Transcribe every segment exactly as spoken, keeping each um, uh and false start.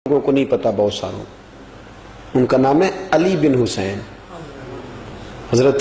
لوگوں کو نہیں پتا، بہت ساروں، ان کا نام ہے علی بن حسین، حضرت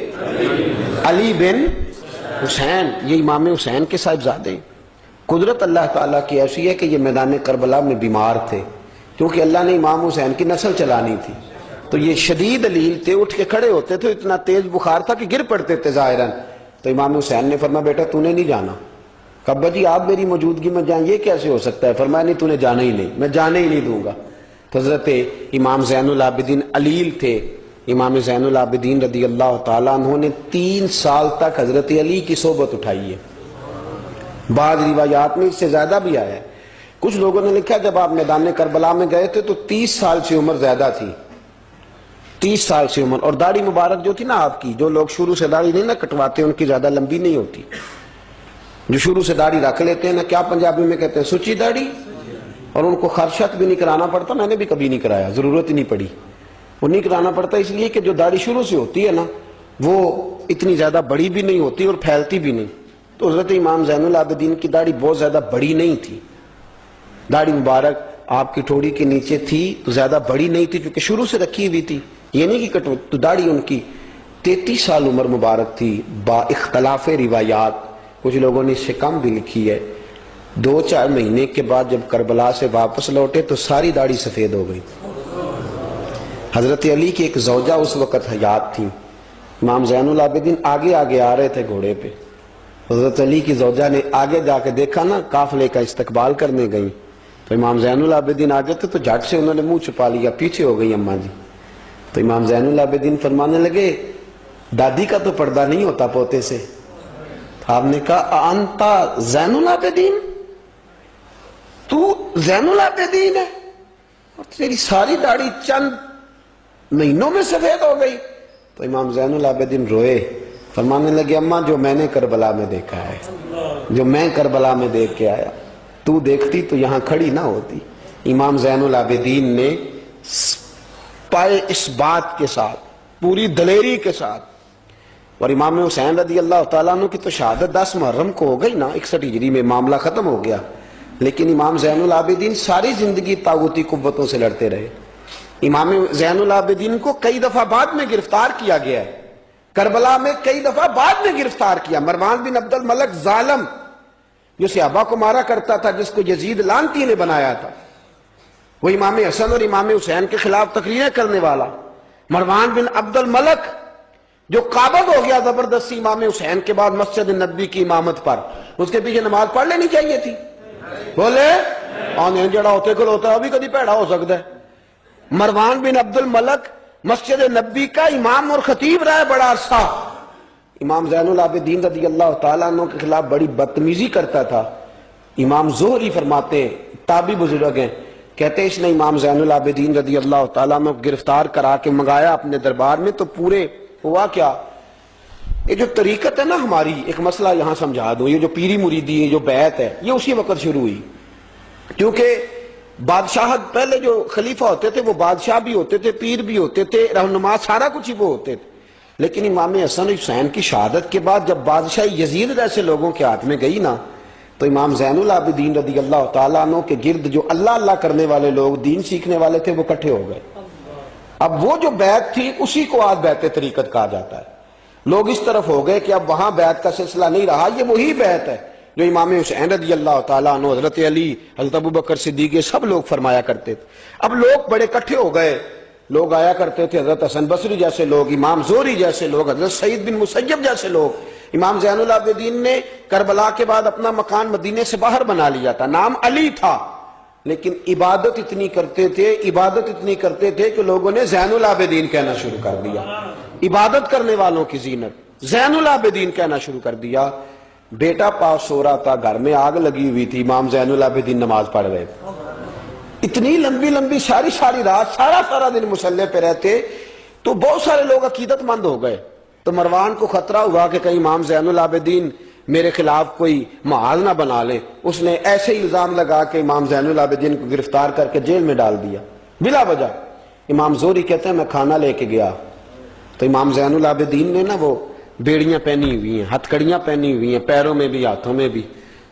علی بن حسین، یہ امام حسین کے صاحبزادے ہیں۔ قدرت اللہ تعالیٰ کی ایسی ہے کہ یہ میدان کربلا میں بیمار تھے، کیونکہ اللہ نے امام حسین کی نسل چلانی تھی، تو یہ شدید علیل تھے، اٹھ کے کھڑے ہوتے تھے، اتنا تیز بخار تھا کہ گر پڑتے تھے ظاہراً۔ تو امام حسین نے فرمایا بیٹا تو نے نہیں جانا۔ کہا ابا جی آپ میری موجودگی میں جائیں، یہ کیسے ہو سکتا ہے؟ فرمایا نہیں تو نے جانا ہی نہیں، میں جانے ہی نہیں دوں گا۔ تو حضرت امام زین العابدین علیل تھے، امام زین العابدین رضی اللہ تعالیٰ عنہ نے تین سال تک حضرت علی کی صحبت اٹھائی ہے۔ بعض روایات میں اس سے زیادہ بھی آیا ہے۔ کچھ لوگوں نے لکھا جب آپ میدان کربلا میں گئے تھے تو تیس سال سے عمر زیادہ تھی، تیس سال سے عمر، اور داڑھی مبارک جو تھی نا آپ کی، جو لوگ شروع سے داڑھی نہیں نہ کٹواتے ان کی زیادہ لمبی نہیں ہوتی، جو شروع سے داڑھی رکھ لیتے ہیں نا، کیا پنجابی میں کہتے ہیں سچی داڑھی، اور ان کو خرشت بھی نہیں کرانا پڑتا، میں نے بھی کبھی نہیں کرایا، ضرورت ہی نہیں پڑی، وہ نہیں کرانا پڑتا اس لیے کہ جو داڑھی شروع سے ہوتی ہے نا وہ اتنی زیادہ بڑی بھی نہیں ہوتی اور پھیلتی بھی نہیں۔ تو حضرت امام زین العابدین کی داڑھی بہت زیادہ بڑی نہیں تھی، داڑھی مبارک آپ کی ٹھوڑی کے نیچے تھی تو زیادہ بڑی نہیں تھی کیونکہ شروع سے رکھی ہوئی تھی، یہ نہیں کہ کٹو، تو داڑھی ان کی تینتیس سال عمر مبارک تھی، با اختلاف روایات، کچھ لوگوں نے اس سے کم بھی لکھی ہے۔ دو چار مہینے کے بعد جب کربلا سے واپس لوٹے تو ساری داڑھی سفید ہو گئی۔ حضرت علی کی ایک زوجہ اس وقت حیات تھی، امام زین العابدین آگے آگے آ رہے تھے گھوڑے پہ، حضرت علی کی زوجہ نے آگے جا کے دیکھا نا قافلے کا استقبال کرنے گئی، تو امام زین العابدین آگے تھے تو جھٹ سے انہوں نے منہ چھپا لیا، پیچھے ہو گئی اماں جی۔ تو امام زین العابدین فرمانے لگے دادی کا تو پردہ نہیں ہوتا پوتے سے۔ آپ نے کہا انتا زین العابدین، تو زین العابدین ہے اور تیری ساری داڑھی چند مہینوں میں سفید ہو گئی؟ تو امام زین العابدین روئے، فرمانے لگے اماں جو میں نے کربلا میں دیکھا ہے، جو میں کربلا میں دیکھ کے آیا، تو دیکھتی تو یہاں کھڑی نہ ہوتی۔ امام زین العابدین نے پائے اس بات کے ساتھ، پوری دلیری کے ساتھ، اور امام حسین رضی اللہ تعالیٰ عنہ کی تو شہادت دس محرم کو ہو گئی نا، اکسٹھ ہجری میں معاملہ ختم ہو گیا، لیکن امام زین العابدین ساری زندگی طاغوتی قوتوں سے لڑتے رہے۔ امام زین العابدین کو کئی دفعہ بعد میں گرفتار کیا گیا ہے، کربلا میں کئی دفعہ بعد میں گرفتار کیا۔ مروان بن عبد الملک ظالم جو صحابہ کو مارا کرتا تھا، جس کو یزید لعنتی نے بنایا تھا، وہ امام حسن اور امام حسین کے خلاف تقریریں کرنے والا مروان بن عبد الملک جو قابض ہو گیا زبردستی امام حسین کے بعد مسجد نبی کی امامت پر، اس کے پیچھے نماز پڑھ لینی چاہیے تھی، بولے آنے جڑا ہوتے کل ہوتا ہے ابھی کدی پیڑا ہو سکتا ہے۔ مروان بن عبد الملک مسجد نبی کا امام اور خطیب رہا ہے بڑا عرصہ، امام زین العابدین رضی اللہ تعالیٰ عنہ کے خلاف بڑی بدتمیزی کرتا تھا۔ امام زہری فرماتے ہیں، تابعی بزرگ ہیں، کہتے ہیں اس نے امام زین العابدین رضی اللہ تعالیٰ عنہ گرفتار کرا کے منگایا اپنے دربار میں، تو پورے ہوا کیا، یہ جو طریقت ہے نا ہماری، ایک مسئلہ یہاں سمجھا دوں، یہ جو پیری مریدی ہے، جو بیعت ہے، یہ اسی وقت شروع ہوئی، کیونکہ بادشاہت پہلے جو خلیفہ ہوتے تھے وہ بادشاہ بھی ہوتے تھے، پیر بھی ہوتے تھے، رہنما، سارا کچھ ہی وہ ہوتے تھے، لیکن امام حسن حسین کی شہادت کے بعد جب بادشاہی یزید جیسے لوگوں کے ہاتھ میں گئی نا، تو امام زین العابدین رضی اللہ تعالیٰ عنہ کے گرد جو اللہ اللہ کرنے والے لوگ، دین سیکھنے والے تھے، وہ اکٹھے ہو گئے۔ اب وہ جو بیعت تھی اسی کو آج بیعت طریقت کہا جاتا ہے۔ لوگ اس طرف ہو گئے کہ اب وہاں بیعت کا سلسلہ نہیں رہا، یہ وہی بیعت ہے جو امام حسین رضی اللہ تعالیٰ عنہ، حضرت علی، حضرت ابوبکر صدیق، سب لوگ فرمایا کرتے تھے۔ اب لوگ بڑے اکٹھے ہو گئے، لوگ آیا کرتے تھے، حضرت حسن بصری جیسے لوگ، امام زہری جیسے لوگ، حضرت سعید بن مسیب جیسے لوگ۔ امام زین العابدین نے کربلا کے بعد اپنا مکان مدینے سے باہر بنا لیا تھا، نام علی تھا، لیکن عبادت اتنی کرتے تھے، عبادت اتنی کرتے تھے کہ لوگوں نے زین العابدین کہنا شروع کر دیا، عبادت کرنے والوں کی زینت زین العابدین کہنا شروع کر دیا۔ بیٹا پاس سو رہا تھا، گھر میں آگ لگی ہوئی تھی، امام زین العابدین نماز پڑھ رہے تھے، اتنی لمبی لمبی ساری ساری رات، سارا سارا دن مصلے پہ رہتے، تو بہت سارے لوگ عقیدت مند ہو گئے۔ تو مروان کو خطرہ ہوا کہ کہیں امام زین العابدین میرے خلاف کوئی محاذ نہ بنا لے، اس نے ایسے ہی الزام لگا کہ امام زین العابدین کو گرفتار کر کے جیل میں ڈال دیا بلا وجہ۔ امام زہری کہتے ہیں میں کھانا لے کے گیا تو امام زین العابدین نے نا وہ بیڑیاں پہنی ہوئی ہیں، ہتھ کڑیاں پہنی ہوئی ہیں، پیروں میں بھی ہاتھوں میں بھی،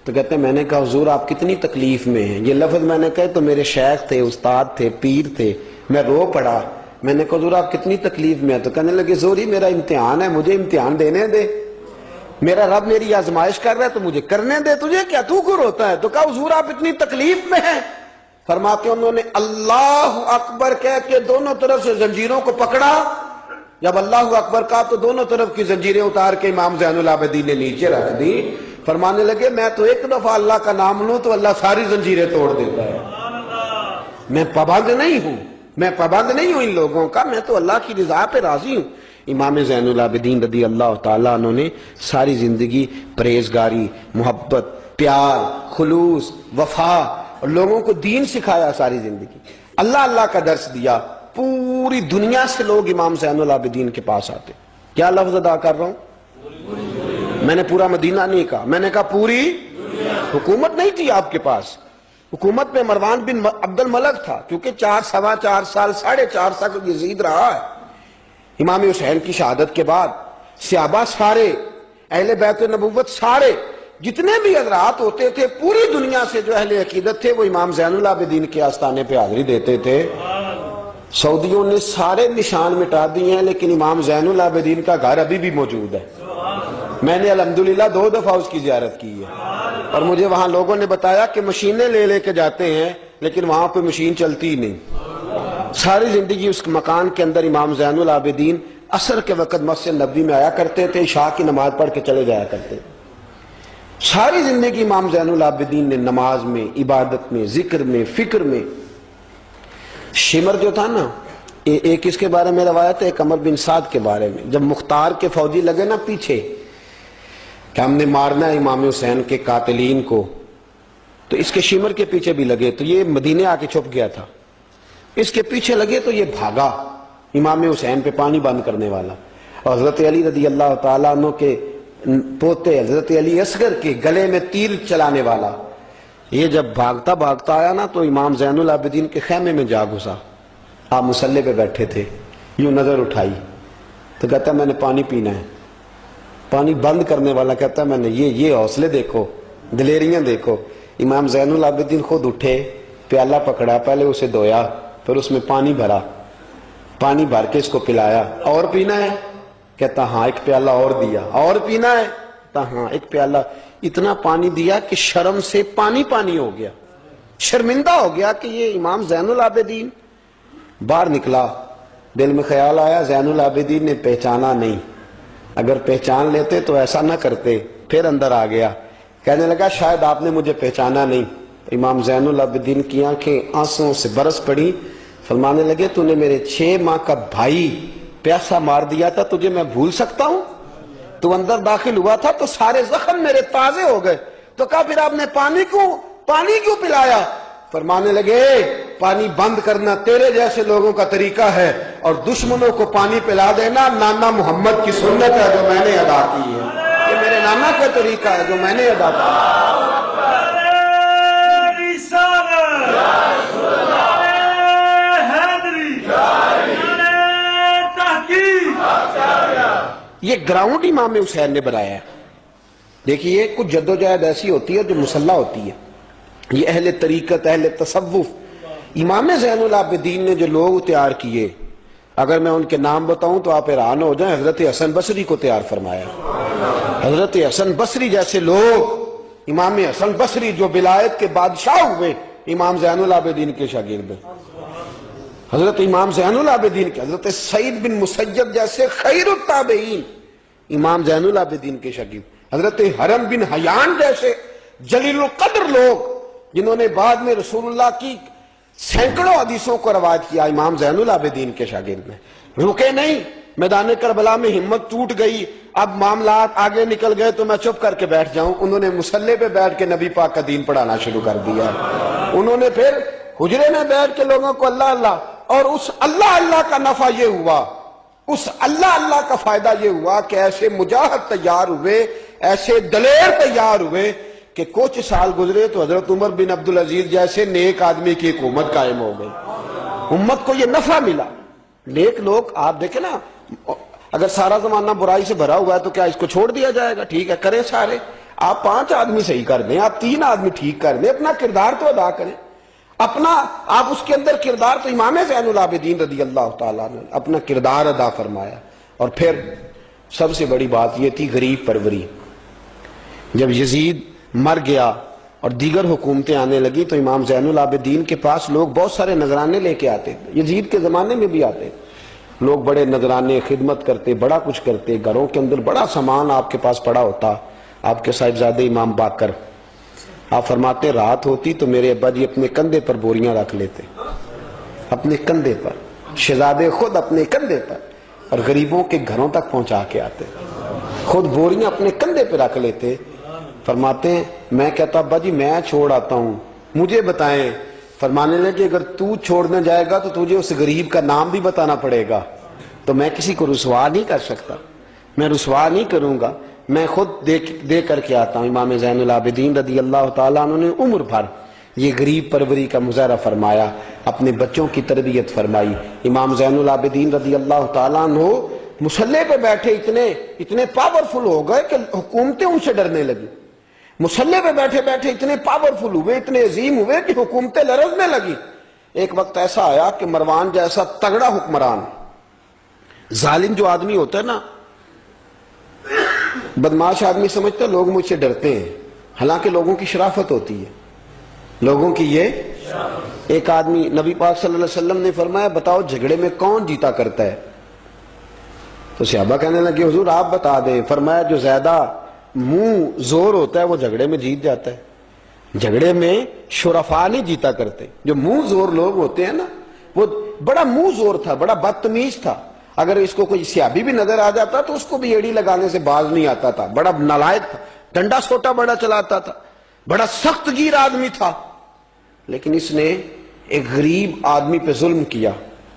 تو کہتے ہیں میں نے کہا حضور آپ کتنی تکلیف میں ہیں؟ یہ لفظ میں نے کہا تو میرے شیخ تھے، استاد تھے، پیر تھے، میں رو پڑا. میں نے کہا حضور آپ کتنی تکلیف میں ہیں؟ تو کہنے لگے زوری میرا امتحان ہے، مجھے امتحان دینے دے، میرا رب میری آزمائش کر رہا ہے تو مجھے کرنے دے، تجھے کیا، تو کیوں روتا ہے؟ تو کہا حضور آپ اتنی تکلیف میں ہیں. فرماتے ہیں انہوں نے اللہ اکبر کہہ کے دونوں طرف سے زنجیروں کو پکڑا. جب اللہ اکبر کہا تو دونوں طرف کی زنجیریں اتار کے امام زین العابدین نے نیچے رکھ دی. فرمانے لگے میں تو ایک دفعہ اللہ کا نام لوں تو اللہ ساری زنجیریں توڑ دیتا ہے. میں پابند نہیں ہوں، میں پابند نہیں ہوں ان لوگوں کا، میں تو اللہ کی رضا پہ راضی ہوں. امام زین العابدین رضی اللہ تعالیٰ عنہ نے ساری زندگی پرہیزگاری، محبت، پیار، خلوص، وفا اور لوگوں کو دین سکھایا. ساری زندگی اللہ اللہ کا درس دیا. پوری دنیا سے لوگ امام زین العابدین کے پاس آتے. کیا لفظ ادا کر رہا ہوں؟ میں نے پورا مدینہ نہیں کہا، میں نے کہا پوری حکومت نہیں تھی آپ کے پاس. حکومت میں مروان بن عبد الملک تھا، کیونکہ چار سوا چار سال ساڑھے چار سال یزید رہا ہے. امام حسین کی شہادت کے بعد صحابہ سارے، اہل بیت نبوت سارے، جتنے بھی حضرات ہوتے تھے پوری دنیا سے جو اہل عقیدت تھے وہ امام زین العابدین کے آستانے پہ حاضری دیتے تھے. سعودیوں نے سارے نشان مٹا دیے ہیں لیکن امام زین العابدین کا گھر ابھی بھی موجود ہے. میں نے الحمدللہ دو دفعہ اس کی زیارت کی ہے اور مجھے وہاں لوگوں نے بتایا کہ مشینیں لے لے کے جاتے ہیں لیکن وہاں پہ مشین چلتی ہی نہیں. ساری زندگی اس مکان کے اندر امام زین العابدین عصر کے وقت مسجد نبوی میں آیا کرتے تھے، عشاء کی نماز پڑھ کے چلے جایا کرتے. ساری زندگی امام زین العابدین نے نماز میں، عبادت میں، ذکر میں، فکر میں. شمر جو تھا نا، ایک اس کے بارے میں روایت ہے، ایک عمر بن سعد کے بارے میں. جب مختار کے فوجی لگے نا پیچھے کہ ہم نے مارنا ہے امام حسین کے قاتلین کو، تو اس کے شمر کے پیچھے بھی لگے تو یہ مدینے آ کے چھپ گیا تھا. اس کے پیچھے لگے تو یہ بھاگا، امام حسین پہ پانی بند کرنے والا. اور حضرت علی رضی اللہ تعالیٰ عنہ کے پوتے حضرت علی اصغر کے گلے میں تیر چلانے والا، یہ جب بھاگتا بھاگتا آیا نا تو امام زین العابدین کے خیمے میں جا گھسا. آپ مصلے پہ بیٹھے تھے، یوں نظر اٹھائی تو کہتا ہے میں نے پانی پینا ہے. پانی بند کرنے والا کہتا ہے میں نے یہ یہ حوصلے دیکھو، دلیریاں دیکھو. امام زین العابدین خود اٹھے، پیالہ پکڑا، پہلے اسے دھویا، پھر اس میں پانی بھرا، پانی بھر کے اس کو پلایا. اور پینا ہے؟ کہتا ہاں. ایک پیالہ اور دیا. اور پینا ہے؟ کہتا ہاں. ایک پیالہ. اتنا پانی دیا کہ شرم سے پانی پانی ہو گیا، شرمندہ ہو گیا کہ یہ امام زین العابدین. باہر نکلا، دل میں خیال آیا زین العابدین نے پہچانا نہیں، اگر پہچان لیتے تو ایسا نہ کرتے. پھر اندر آ گیا، کہنے لگا شاید آپ نے مجھے پہچانا نہیں. امام زین العابدین کی آنکھیں آنسوں سے برس پڑی. فرمانے لگے تو نے میرے چھ ماہ کا بھائی پیاسا مار دیا تھا، تجھے میں بھول سکتا ہوں؟ تو اندر داخل ہوا تھا تو سارے زخم میرے تازے ہو گئے. تو کہا پھر آپ نے پانی کیوں پانی کیوں پلایا؟ فرمانے لگے پانی بند کرنا تیرے جیسے لوگوں کا طریقہ ہے اور دشمنوں کو پانی پلا دینا نانا محمد کی سنت ہے جو میں نے ادا کی ہے. یہ میرے نانا کا طریقہ ہے جو میں نے ادا کیا. یہ گراؤنڈ امام حسین نے بنایا ہے. دیکھیے کچھ جدوجہد ایسی ہوتی ہے جو مسلح ہوتی ہے. یہ اہل طریقت، اہل تصوف، امام زین العابدین نے جو لوگ تیار کیے، اگر میں ان کے نام بتاؤں تو آپ حیران ہو جائیں. حضرت حسن بصری کو تیار فرمایا. حضرت حسن بصری جیسے لوگ، امام حسن بصری جو ولایت کے بادشاہ ہوئے، امام زین العابدین کے شاگرد. حضرت امام زین العابدین کے حضرت سعید بن مسیب جیسے خیر التابعین امام زین العابدین کے شاگرد. حضرت حرم بن حیان جیسے جلیل القدر لوگ جنہوں نے بعد میں رسول اللہ کی سینکڑوں حدیثوں کو روایت کیا، امام زین العابدین کے شاگرد ہیں. رکے نہیں، میدان کربلا میں ہمت ٹوٹ گئی، اب معاملات آگے نکل گئے تو میں چپ کر کے بیٹھ جاؤں. انہوں نے مصلے پہ بیٹھ کے نبی پاک کا دین پڑھانا شروع کر دیا. انہوں نے پھر حجرے میں بیٹھ کے لوگوں کو اللہ اللہ، اور اس اللہ اللہ کا نفع یہ ہوا، اس اللہ اللہ کا فائدہ یہ ہوا کہ ایسے مجاہد تیار ہوئے، ایسے دلیر تیار ہوئے کہ کچھ سال گزرے تو حضرت عمر بن عبدالعزیز جیسے نیک آدمی کی حکومت قائم ہو گئی. امت کو یہ نفع ملا. نیک لوگ آپ دیکھیں نا، اگر سارا زمانہ برائی سے بھرا ہوا ہے تو کیا اس کو چھوڑ دیا جائے گا؟ ٹھیک ہے کریں سارے. آپ پانچ آدمی صحیح کر دیں، آپ تین آدمی ٹھیک کر دیں، اپنا کردار تو ادا کریں، اپنا آپ اس کے اندر کردار، تو امام زین العابدین رضی اللہ تعالیٰ نے اپنا کردار ادا فرمایا۔ اور پھر سب سے بڑی بات یہ تھی غریب پروری۔ جب یزید مر گیا اور دیگر حکومتیں آنے لگی تو امام زین العابدین کے پاس لوگ بہت سارے نذرانے لے کے آتے تھے، یزید کے زمانے میں بھی آتے تھے لوگ، بڑے نذرانے خدمت کرتے، بڑا کچھ کرتے، گھروں کے اندر بڑا سامان آپ کے پاس پڑا ہوتا۔ آپ کے صاحبزادے امام باقر، آپ فرماتے رات ہوتی تو میرے ابا جی اپنے کندھے پر بوریاں رکھ لیتے، اپنے کندھے پر، شہزادے خود اپنے کندھے پر، اور غریبوں کے گھروں تک پہنچا کے آتے، خود بوریاں اپنے کندھے پہ رکھ لیتے۔ فرماتے ہیں میں کہتا ابا جی میں چھوڑ آتا ہوں، مجھے بتائیں۔ فرمانے لگے اگر تو چھوڑنے جائے گا تو تجھے اس غریب کا نام بھی بتانا پڑے گا، تو میں کسی کو رسوا نہیں کر سکتا، میں رسوا نہیں کروں گا، میں خود دے, دے کر کے آتا ہوں۔ امام زین العابدین رضی اللہ تعالیٰ عنہ نے عمر بھر یہ غریب پروری کا مظاہرہ فرمایا، اپنے بچوں کی تربیت فرمائی۔ امام زین العابدین رضی اللہ تعالیٰ عنہ مصلی پہ بیٹھے اتنے اتنے پاورفل ہو گئے کہ حکومتیں ان سے ڈرنے لگی، مصلی پہ بیٹھے بیٹھے اتنے پاورفل ہوئے، اتنے عظیم ہوئے کہ حکومتیں لرزنے لگی۔ ایک وقت ایسا آیا کہ مروان جیسا تگڑا حکمران، ظالم جو آدمی ہوتا ہے نا، بدماش آدمی سمجھتا ہے لوگ مجھ سے ڈرتے ہیں، حالانکہ لوگوں کی شرافت ہوتی ہے، لوگوں کی یہ ایک آدمی، نبی پاک صلی اللہ علیہ وسلم نے فرمایا بتاؤ جھگڑے میں کون جیتا کرتا ہے؟ تو صحابہ کہنے لگے حضور آپ بتا دیں۔ فرمایا جو زیادہ منہ زور ہوتا ہے وہ جھگڑے میں جیت جاتا ہے، جھگڑے میں شرفا نہیں جیتا کرتے، جو منہ زور لوگ ہوتے ہیں نا، وہ بڑا منہ زور تھا، بڑا بدتمیز تھا، اگر اس کو کوئی سیابی بھی نظر آ جاتا تو اس کو بھی ایڑی لگانے سے باز نہیں آتا تھا، بڑا نالائق تھا، ڈنڈا سوٹا بڑا چلاتا تھا، بڑا سخت گیر آدمی تھا، لیکن اس نے ایک غریب آدمی پہ ظلم کیا،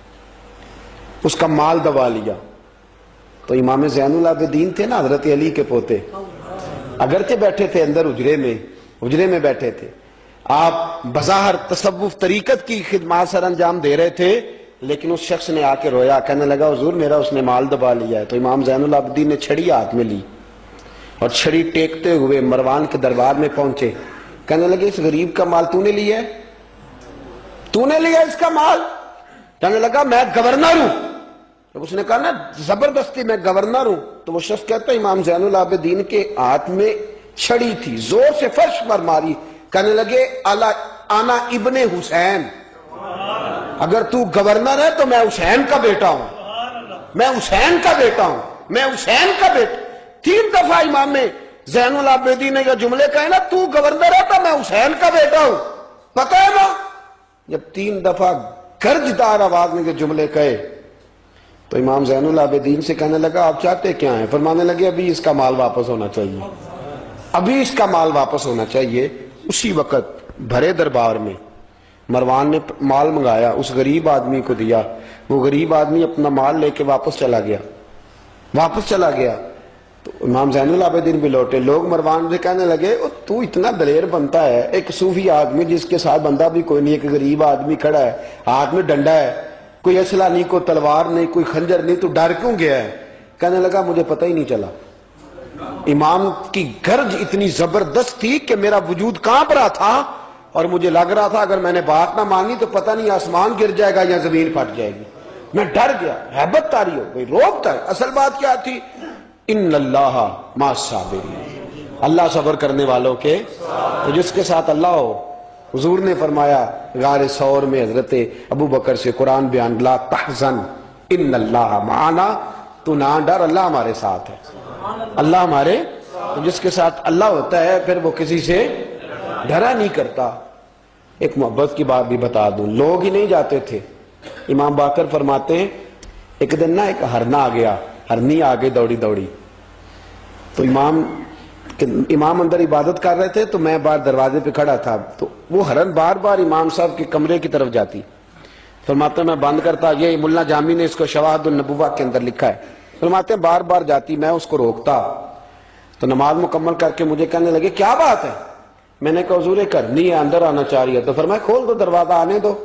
اس کا مال دبا لیا۔ تو امام زین العابدین تھے نا حضرت علی کے پوتے، اگرچہ بیٹھے تھے اندر حجرے میں حجرے میں بیٹھے تھے، آپ بظاہر تصوف طریقت کی خدمات سر انجام دے رہے تھے، لیکن اس شخص نے آ کے رویا، کہنے لگا حضور میرا اس نے مال دبا لیا ہے۔ تو امام زین العابدین نے چھڑی ہاتھ میں لی اور چھڑی ٹیکتے ہوئے مروان کے دربار میں پہنچے، کہنے لگے اس غریب کا مال تو نے لیا ہے، تو نے لیا اس کا مال؟ کہنے لگا میں گورنر ہوں۔ جب اس نے کہا نا زبردستی میں گورنر ہوں، تو وہ شخص کہتا ہے امام زین العابدین کے ہاتھ میں چھڑی تھی، زور سے فرش پر ماری، کہنے لگے انا ابن حسین، اگر تو گورنر ہے تو میں حسین کا بیٹا ہوں، میں حسین کا بیٹا ہوں، میں حسین کا بیٹا۔ تین دفعہ امام زین العابدین نے یہ جملے کہے نا، تو گورنر ہے تو میں حسین کا بیٹا ہوں، پتہ ہے نا؟ جب تین دفعہ گرجدار آواز میں یہ جملے کہے تو امام زین العابدین سے کہنے لگا آپ چاہتے کیا ہیں؟ فرمانے لگے ابھی اس کا مال واپس ہونا چاہیے، ابھی اس کا مال واپس ہونا چاہیے۔ اسی وقت بھرے دربار میں مروان نے مال منگایا، اس غریب آدمی کو دیا، وہ غریب آدمی اپنا مال لے کے واپس چلا گیا واپس چلا گیا تو امام زین العابدین بھی لوٹے۔ لوگ مروان سے کہنے لگے تو اتنا دلیر بنتا ہے، ایک صوفی آدمی جس کے ساتھ بندہ بھی کوئی نہیں، ایک غریب آدمی کھڑا ہے، ہاتھ میں ڈنڈا ہے، کوئی اسلحہ نہیں، کوئی تلوار نہیں، کوئی خنجر نہیں، تو ڈر کیوں گیا ہے؟ کہنے لگا مجھے پتہ ہی نہیں چلا، امام کی گرج اتنی زبردست تھی کہ میرا وجود کانپ رہا تھا، اور مجھے لگ رہا تھا اگر میں نے بات نہ مانی تو پتہ نہیں آسمان گر جائے گا یا زمین پھٹ جائے گی، میں ڈر گیا، ہیبت طاری ہو گئی، روب تھا۔ اصل بات کیا تھی؟ ان اللہ مع الصابرین، اللہ صبر کرنے والوں کے، تو جس کے ساتھ اللہ ہو۔ حضور نے فرمایا غار ثور میں حضرت ابو بکر سے قرآن بیان، لا تحزن ان اللہ معنا، تو نہ ڈر، اللہ ہمارے ساتھ ہے، اللہ ہمارے، تو جس کے ساتھ اللہ ہوتا ہے پھر وہ کسی سے ڈرا نہیں کرتا۔ ایک محبت کی بات بھی بتا دوں، لوگ ہی نہیں جاتے تھے، امام باقر فرماتے ہیں ایک دن نا ایک ہرنا آ گیا، ہرنی آ گئی دوڑی دوڑی، تو امام امام اندر عبادت کر رہے تھے تو میں باہر دروازے پہ کھڑا تھا، تو وہ ہرن بار بار امام صاحب کے کمرے کی طرف جاتی، فرماتے میں بند کرتا، یہ ملا جامی نے اس کو شواہد النبوہ کے اندر لکھا ہے، فرماتے ہیں بار بار جاتی، میں اس کو روکتا، تو نماز مکمل کر کے مجھے کہنے لگے کیا بات ہے؟ میں نے کہا حضور ایک ہرنی ہے اندر آنا چاہ رہی ہے، تو فرمایا کھول دو دروازہ، آنے دو،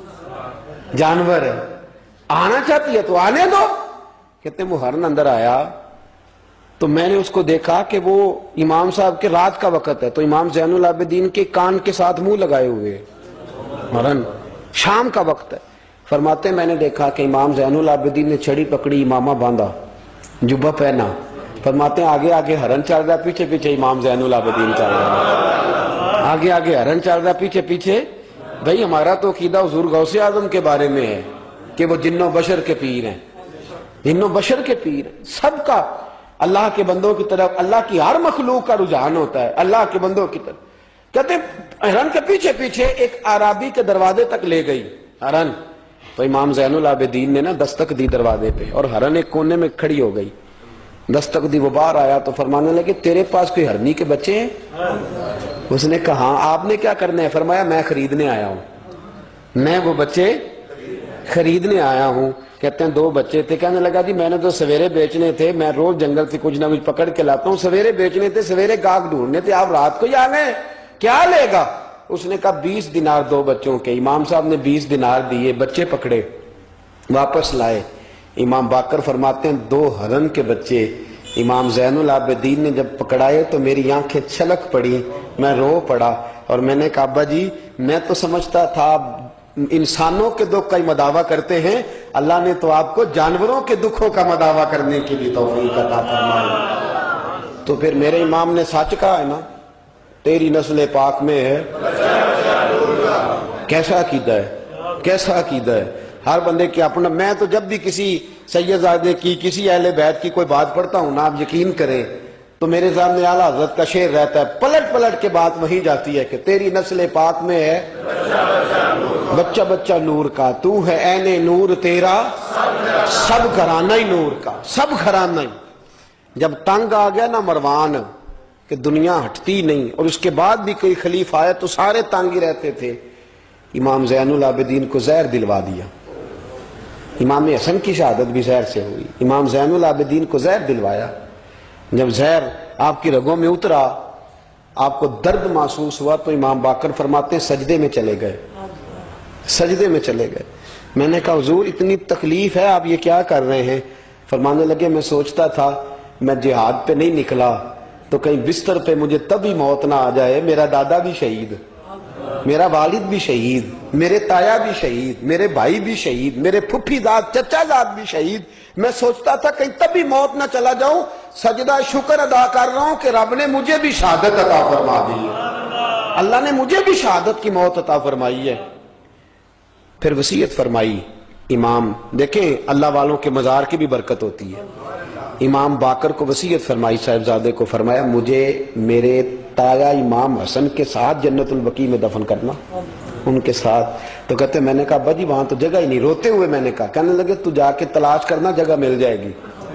جانور ہے، آنا چاہتی ہے تو آنے دو۔ کہتے ہیں وہ ہرن اندر آیا، تو میں نے اس کو دیکھا کہ وہ امام صاحب کے رات کا وقت ہے، تو امام زین العابدین کے کان کے ساتھ منہ لگائے ہوئے، مرن شام کا وقت ہے۔ فرماتے ہیں میں نے دیکھا کہ امام زین العابدین نے چھڑی پکڑی، امامہ باندھا، جبہ پہنا، فرماتے ہیں آگے آگے ہرن چل رہا، پیچھے پیچھے امام زین العابدین چل رہا، آگے آگے ہرن چل رہا، پیچھے پیچھے۔ بھئی ہمارا تو عقیدہ حضور غوث اعظم کے بارے میں ہے کہ وہ جن و بشر کے پیر ہیں، جن و بشر کے پیر ہیں، سب کا اللہ کے بندوں کی طرف، اللہ کی ہر مخلوق کا رجحان ہوتا ہے اللہ کے بندوں کی طرف۔ کہتے ہیں ہرن کے پیچھے پیچھے ایک عرابی کے دروازے تک لے گئی ہرن، تو امام زین العابدین نے نا دستک دی دروازے پہ، اور ہرن ایک کونے میں کھڑی ہو گئی، دستک دی، وہ باہر آیا تو فرمانے لگے تیرے پاس کوئی ہرنی کے بچے ہیں؟ اس نے کہا ہاں، آپ نے کیا کرنا ہے؟ فرمایا میں خریدنے آیا ہوں، میں وہ بچے خریدنے آیا ہوں۔ کہتے ہیں دو بچے تھے، کہنے لگا جی میں نے تو سویرے بیچنے تھے، میں روز جنگل سے کچھ نہ کچھ پکڑ کے لاتا ہوں، سویرے بیچنے تھے، سویرے گاہک ڈھونڈنے تھے، آپ رات کو ہی آ گئے، کیا لے گا؟ اس نے کہا بیس دینار دو بچوں کے۔ امام صاحب نے بیس دینار دیے، بچے پکڑے، واپس لائے۔ امام باقر فرماتے ہیں دو ہرن کے بچے امام زین العابدین نے جب پکڑائے تو میری آنکھیں چھلک پڑی، میں رو پڑا، اور میں نے کہا ابا جی میں تو سمجھتا تھا انسانوں کے دکھ کا ہی مداوع کرتے ہیں، اللہ نے تو آپ کو جانوروں کے دکھوں کا مداوع کرنے کی بھی توفیق عطا فرمائی۔ تو پھر میرے امام نے سچ کہا ہے نا، تیری نسل پاک میں ہے۔ کیسا عقیدہ ہے، کیسا عقیدہ ہے، ہر بندے کی اپنا۔ میں تو جب بھی کسی سید زادے کی، کسی اہل بیت کی کوئی بات پڑھتا ہوں نا، آپ یقین کریں تو میرے سامنے اعلیٰ حضرت کا شعر رہتا ہے، پلٹ پلٹ کے بات وہیں جاتی ہے کہ تیری نسل پاک میں ہے بچہ بچہ نور کا، تو ہے عین نور تیرا سب گھرانہ ہی نور کا، سب گھرانہ ہی۔ جب تنگ آ گیا نا مروان کہ دنیا ہٹتی نہیں، اور اس کے بعد بھی کوئی خلیفہ آئے تو سارے تنگ ہی رہتے تھے، امام زین العابدین کو زہر دلوا دیا۔ امام حسن کی شہادت بھی زہر سے ہوئی، امام زین العابدین کو زہر دلوایا۔ جب زہر آپ کی رگوں میں اترا، آپ کو درد محسوس ہوا، تو امام باقر فرماتے ہیں سجدے میں چلے گئے، سجدے میں چلے گئے۔ میں نے کہا حضور اتنی تکلیف ہے، آپ یہ کیا کر رہے ہیں؟ فرمانے لگے میں سوچتا تھا میں جہاد پہ نہیں نکلا تو کہیں بستر پہ مجھے تبھی موت نہ آ جائے، میرا دادا بھی شہید، میرا والد بھی شہید، میرے تایا بھی شہید، میرے بھائی بھی شہید، میرے پھپھی داد چچا داد بھی شہید، میں سوچتا تھا کہیں تبھی موت نہ چلا جاؤں، سجدہ شکر ادا کر رہا ہوں کہ رب نے مجھے بھی شہادت عطا فرما دی ہے، اللہ نے مجھے بھی شہادت کی موت عطا فرمائی ہے۔ پھر وصیت فرمائی امام، دیکھیں اللہ والوں کے مزار کی بھی برکت ہوتی ہے۔ امام باقر کو وصیت فرمائی صاحبزادے کو، فرمایا مجھے میرے تایا امام حسن کے ساتھ جنت البقیع میں دفن کرنا، ان کے ساتھ۔ تو کہتے میں نے کہا ابا جی وہاں تو جگہ ہی نہیں، روتے ہوئے میں نے کہا، کہنے لگے تو جا کے تلاش کرنا، جگہ مل جائے گی۔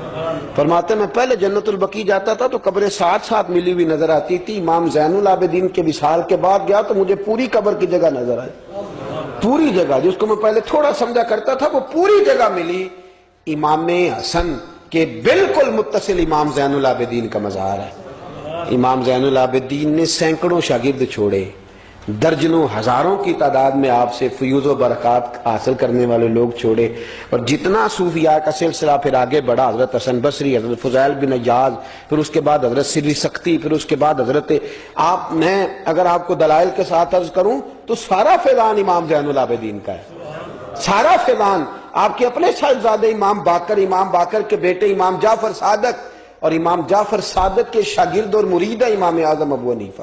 فرماتے میں پہلے جنت البقیع جاتا تھا تو قبریں ساتھ ساتھ ملی ہوئی نظر آتی تھی، امام زین العابدین کے وصال کے بعد گیا تو مجھے پوری قبر کی جگہ نظر آئی، پوری جگہ جس کو میں پہلے تھوڑا سمجھا کرتا تھا وہ پوری جگہ ملی۔ امام حسن کے بالکل متصل امام زین العابدین کا مزار ہے۔ امام زین العابدین نے سینکڑوں شاگرد چھوڑے، درجنوں ہزاروں کی تعداد میں آپ سے فیوز و برکات حاصل کرنے والے لوگ چھوڑے، اور جتنا صوفیاء کا سلسلہ پھر آگے بڑھا، حضرت حسن بصری، حضرت فضیل بن عیاض، پھر اس کے بعد حضرت سری سختی، پھر اس کے بعد حضرت آپ، میں اگر آپ کو دلائل کے ساتھ عرض کروں تو سارا فیضان امام زین العابدین کا ہے، سارا فیضان آپ کے اپنے صاحبزادے امام باقر، امام باقر کے بیٹے امام جعفر صادق، اور امام جعفر صادق کے شاگرد اور مرید ہے امام اعظم ابو حنیفہ۔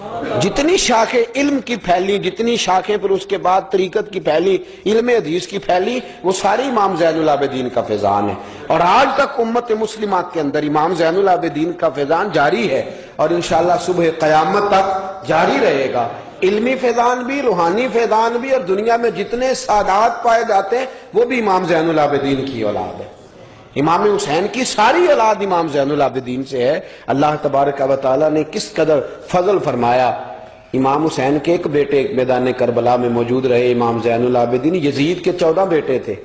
جتنی شاخیں علم کی پھیلی، جتنی شاخیں پھر اس کے بعد طریقت کی پھیلی، علم حدیث کی پھیلی، وہ ساری امام زین العابدین کا فیضان ہے، اور آج تک امت مسلمہ کے اندر امام زین العابدین کا فیضان جاری ہے، اور انشاءاللہ صبح قیامت تک جاری رہے گا۔ علمی فیضان بھی، روحانی فیضان بھی، اور دنیا میں جتنے سعادات پائے جاتے ہیں وہ بھی امام زین العابدین کی اولاد ہے۔ امام حسین کی ساری اولاد امام زین العابدین سے ہے۔ اللہ تبارک و تعالیٰ نے کس قدر فضل فرمایا۔ امام حسین کے ایک بیٹے ایک میدان کربلا میں موجود رہے، امام زین العابدین۔ یزید کے چودہ بیٹے تھے،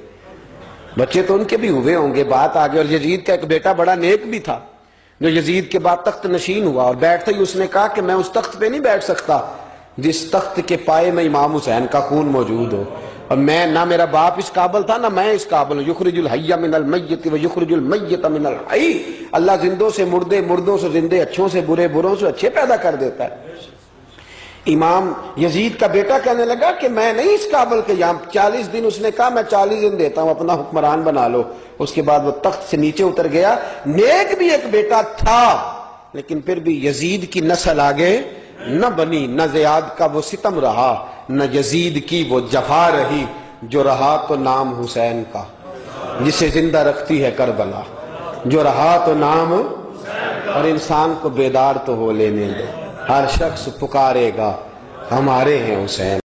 بچے تو ان کے بھی ہوئے ہوں گے، بات آگے۔ اور یزید کا ایک بیٹا بڑا نیک بھی تھا جو یزید کے بعد تخت نشین ہوا، اور بیٹھتے ہی اس نے کہا کہ میں اس تخت پہ نہیں بیٹھ سکتا جس تخت کے پائے میں امام حسین کا خون موجود ہو۔ اور میں نہ میرا باپ اس قابل تھا نہ میں اس قابل ہوں. یخرج الحی من المیت و یخرج المیت من الحی. اللہ زندوں سے مردے، مردوں سے زندے، اچھوں سے برے، بروں سے اچھے پیدا کر دیتا ہے. امام یزید کا بیٹا کہنے لگا کہ میں نہیں اس قابل کے، یہاں چالیس دن اس نے کہا میں چالیس دن دیتا ہوں اپنا حکمران بنا لو. اس کے بعد وہ تخت سے نیچے اتر گیا. نیک بھی ایک بیٹا تھا لیکن پھر بھی یزید کی نسل آگے نہ بنی، نہ زیاد کا وہ ستم رہا، نہ یزید کی وہ جفا رہی. جو رہا تو نام حسین کا جسے زندہ رکھتی ہے کربلا، جو رہا تو نام، اور انسان کو بیدار تو ہو لینے دے. ہر شخص پکارے گا ہمارے ہیں حسین.